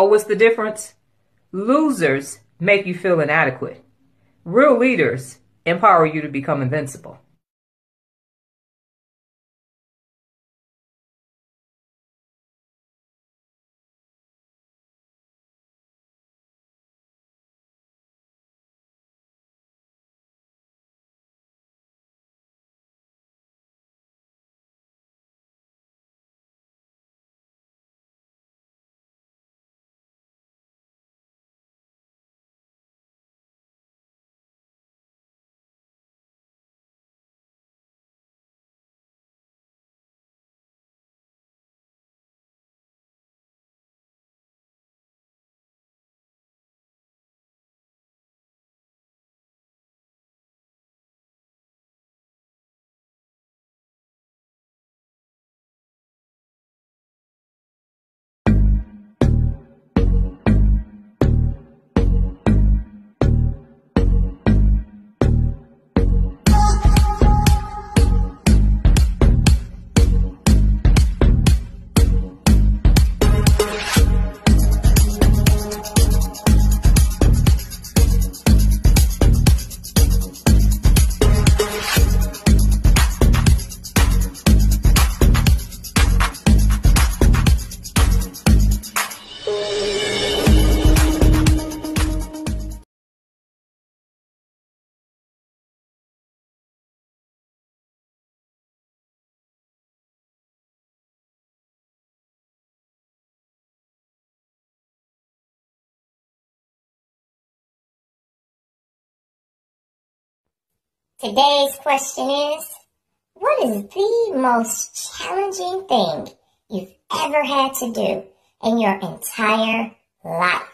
Oh, what's the difference? Losers make you feel inadequate. Real leaders empower you to become invincible. Today's question is, what is the most challenging thing you've ever had to do in your entire life?